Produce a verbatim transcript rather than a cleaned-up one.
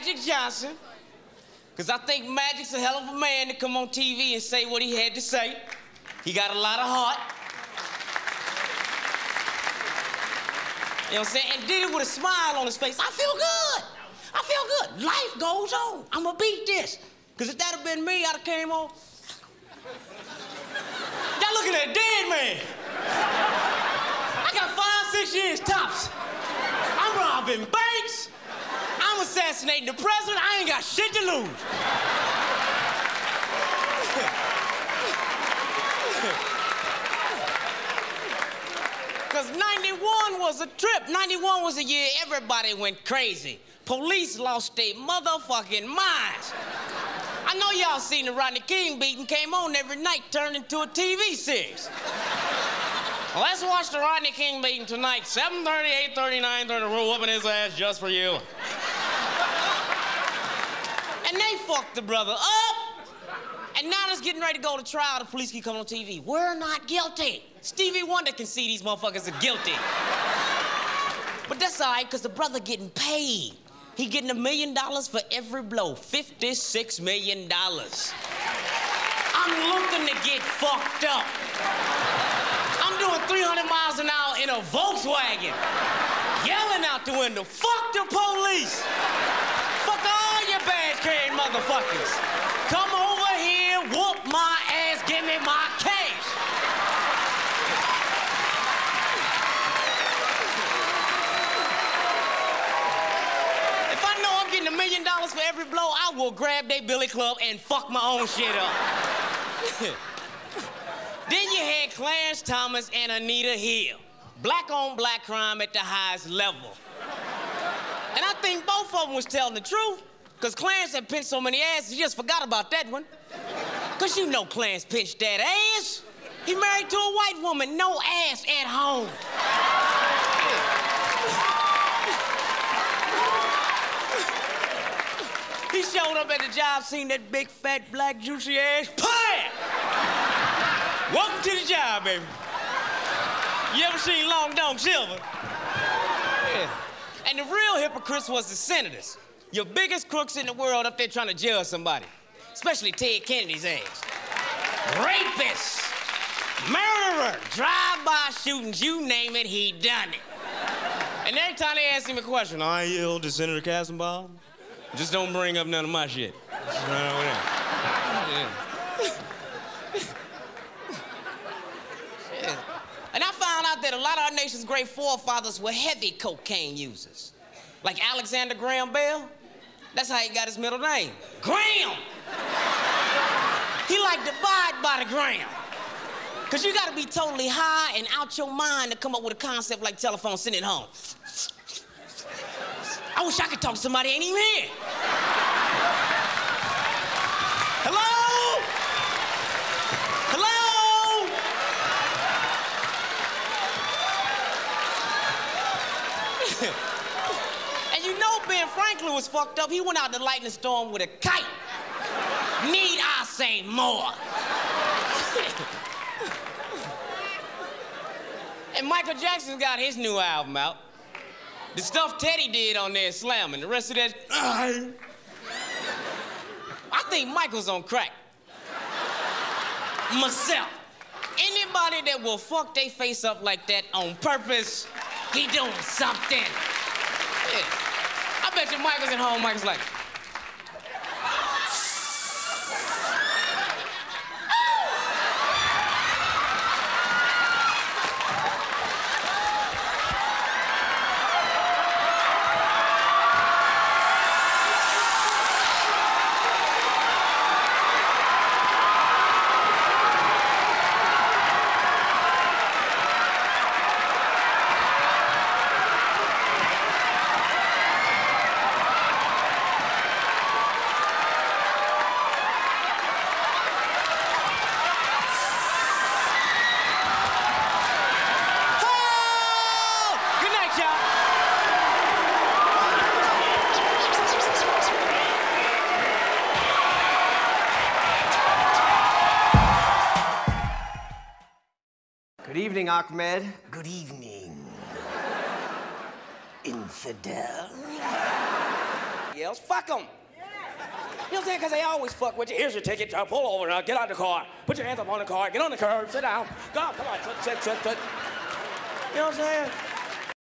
Magic Johnson, because I think Magic's a hell of a man to come on T V and say what he had to say. He got a lot of heart. You know what I'm saying? And did it with a smile on his face. I feel good. I feel good. Life goes on. I'm gonna beat this. Because if that had been me, I'd have came on. Y'all looking at a dead man. I got five, six years tops. I'm robbing banks. I'm assassinating the president. I ain't got shit to lose. Because ninety-one was a trip. ninety-one was a year everybody went crazy. Police lost their motherfucking minds. I know y'all seen the Rodney King beating, came on every night, turned into a T V series. Well, let's watch the Rodney King beating tonight, seven thirty, eight thirty, nine thirty, we're whooping his ass just for you. And they fucked the brother up. And now it's getting ready to go to trial. The police keep coming on T V. We're not guilty. Stevie Wonder can see these motherfuckers are guilty. But that's all right, because the brother getting paid. He getting a million dollars for every blow. fifty-six million dollars. I'm looking to get fucked up. I'm doing three hundred miles an hour in a Volkswagen. Yelling out the window, fuck the police. Fuck all you badge-carrying motherfuckers. Come over here, whoop my ass, give me my cash. If I know I'm getting a million dollars for every blow, I will grab their billy club and fuck my own shit up. Then you had Clarence Thomas and Anita Hill. Black on black crime at the highest level. And I think both of them was telling the truth, because Clarence had pinched so many asses, he just forgot about that one. Because you know Clarence pinched that ass. He married to a white woman, no ass at home. He showed up at the job, seen that big, fat, black, juicy ass, PAM! Welcome to the job, baby. You ever seen Long Dong Silver? Yeah. And the real hypocrites was the senators. Your biggest crooks in the world up there trying to judge somebody. Especially Ted Kennedy's ass. Rapists, murderer, drive-by shootings, you name it, he done it. And every time they ask him a question, I yelled to Senator Kassenbaum. Just don't bring up none of my shit. Just run over there. Yeah. Yeah. And I found out that a lot of our nation's great forefathers were heavy cocaine users. Like Alexander Graham Bell. That's how he got his middle name. Graham! He liked to abide by the gram. Because you got to be totally high and out your mind to come up with a concept like telephone, send it home. I wish I could talk to somebody ain't even here. Hello? Hello? And you know Ben Franklin was fucked up. He went out in the lightning storm with a kite. Need I say more? And Michael Jackson got his new album out. The stuff Teddy did on there is slamming. The rest of that, I think Michael's on crack. Myself. Anybody that will fuck their face up like that on purpose, he doing something. Yeah. I bet you Michael's at home, Michael's like, Good evening, Ahmed. Good evening, infidel. Yeah, else, fuck them. You know what I'm saying? Because they always fuck with you. Here's your ticket. Uh, pull over. Uh, get out of the car. Put your hands up on the car. Get on the curb. Sit down. Go. Come on. Sit, sit, sit, sit. You know what I'm saying?